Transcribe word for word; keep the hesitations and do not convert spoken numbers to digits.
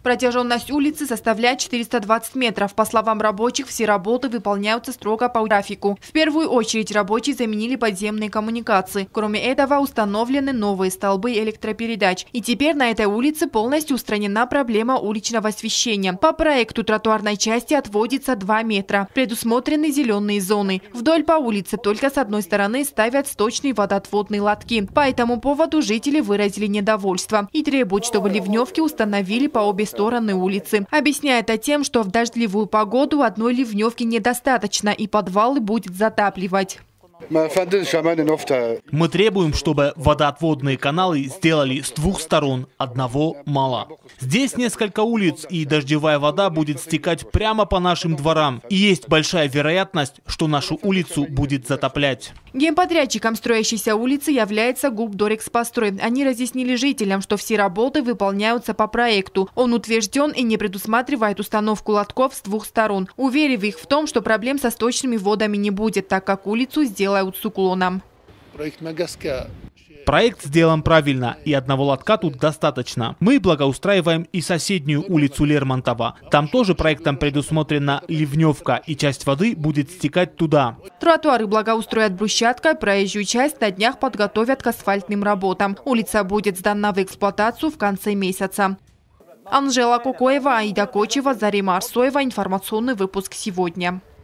Протяженность улицы составляет четыреста двадцать метров. По словам рабочих, все работы выполняются строго по графику. В первую очередь рабочие заменили подземные коммуникации. Кроме этого, установлены новые столбы электропередач. И теперь на этой улице полностью устранена проблема уличного освещения. По проекту тротуарной части отводится два метра. Предусмотрены зеленые зоны. Вдоль по улице только с одной стороны ставят сточные водоотводные лотки. По этому поводу жители выразили недовольство и требуют, чтобы ливневки установили по обе стороны улицы. Объясняя это тем, что в дождливую погоду одной ливневки недостаточно и подвалы будет затапливать. Мы требуем, чтобы водоотводные каналы сделали с двух сторон, одного мало. Здесь несколько улиц, и дождевая вода будет стекать прямо по нашим дворам. И есть большая вероятность, что нашу улицу будет затоплять. Генподрядчиком строящейся улицы является ГУП «Дорекспострой». Они разъяснили жителям, что все работы выполняются по проекту. Он утвержден и не предусматривает установку лотков с двух сторон, уверив их в том, что проблем со сточными водами не будет, так как улицу сделают с уклоном. Проект сделан правильно, и одного лотка тут достаточно. Мы благоустраиваем и соседнюю улицу Лермонтова. Там тоже проектом предусмотрена ливневка, и часть воды будет стекать туда. Тротуары благоустроят брусчаткой, проезжую часть на днях подготовят к асфальтным работам. Улица будет сдана в эксплуатацию в конце месяца. Анжела Кукоева, Аида Кочева, Зарима Арсоева. Информационный выпуск сегодня.